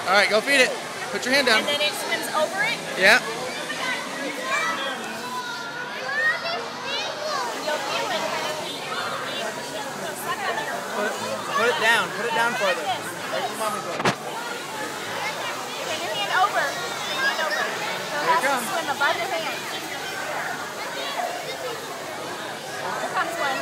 All right, go feed it. Put your hand down. And then it swims over it? Yeah. Put it down. Put it down further. Like your mommy goes. Turn your hand over. Turn your hand over. So it has to swim above your hand. Here comes one.